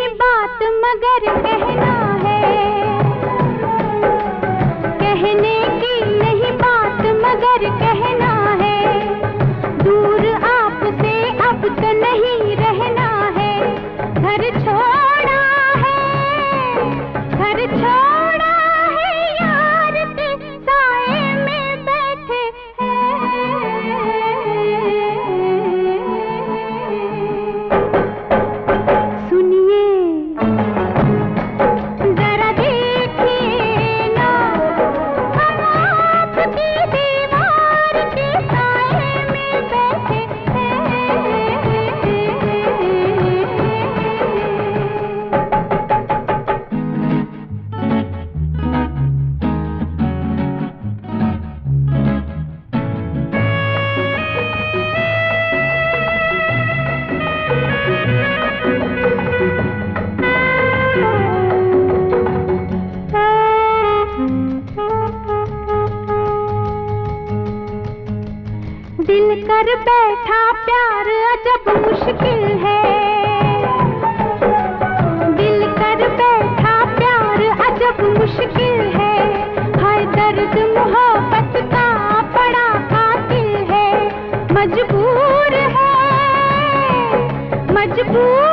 नहीं बात मगर कहना है, कहने की नहीं बात मगर कहना है। दूर आपसे अब तो नहीं रहना है, घर छोड़ा है, घर छोड़ा है यार के साए में बैठे हैं। सुनिए जरा देखिए ना, हम आपकी दीवार के साए में बैठे दिल कर बैठा प्यार अजब मुश्किल है, दिल कर बैठा प्यार अजब मुश्किल है। हाय दर्द मोहब्बत का बड़ा कातिल है, मजबूर है, मजबूर